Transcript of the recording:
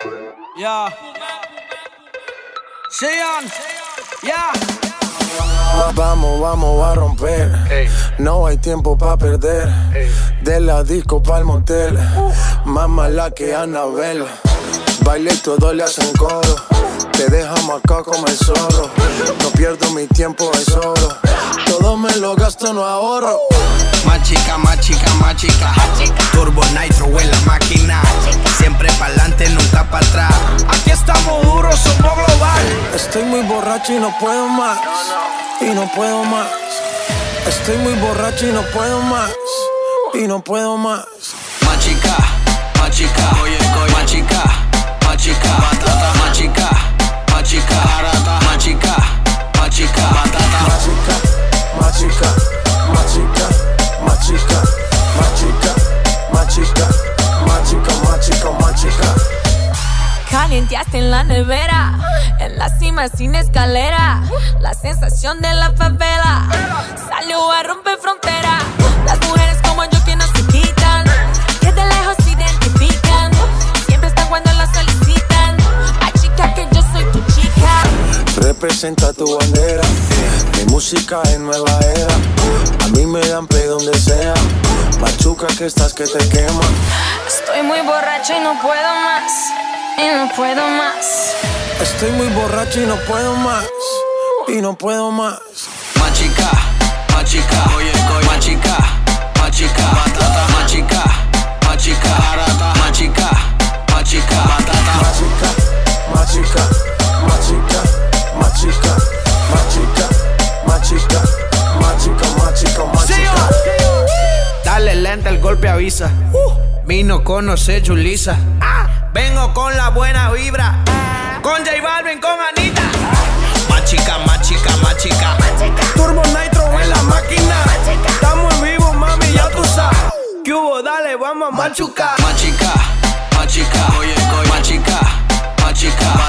Yeah. Sean. Yeah. Vamos a romper. No hay tiempo pa' perder. De la disco pa'l motel. Más mala que Anabel. Baile y todo le hacen coro. Te deja marcado como el zorro. No pierdo mi tiempo, es oro. Todo me lo gasto, no ahorro. Más chica, más chica, más chica. Turbo Nitro en la máquina. Siempre pa'lante, nunca para atrás. Aquí estamos duros, somos global. Estoy muy borracho y no puedo más. Y no puedo más. Estoy muy borracho y no puedo más. Y no puedo más. Más chica, más chica. Oye, más chica, más chica. Más chica, más chica. Más chica, más chica. Más chica, más chica. Más chica, más chica. Más chica, más chica. Más chica, más chica, más chica. Calienteaste en la nevera, en la cima sin escalera. La sensación de la favela salió a romper frontera. Las mujeres como yo que no se quitan, que de lejos se identifican. Siempre están cuando las solicitan. Ay, chica, que yo soy tu chica. Representa tu bandera. Mi música es nueva era. A mí me dan play donde sea. Machuca que estás que te quema. Estoy muy borracho y no puedo más. Y no puedo más. Estoy muy borracho y no puedo más. Y no puedo más. Más chica, más chica. Oye, más chica, más chica. Más chica, más chica. Más chica, más chica. Más chica, más chica. Más chica, más chica. Más chica, más chica. Más chica, más chica, más chica. Dale lenta, el golpe avisa. Vino conoce Julissa. Vengo con la buena vibra. Con J Balvin, con Anita. Más chica, más chica, más chica. Turbo Nitro en la máquina. Estamos en vivo, mami, ya tú sabes. ¿Qué hubo? Dale, vamos a machucar. Más chica, más chica. Oye, más chica, más chica.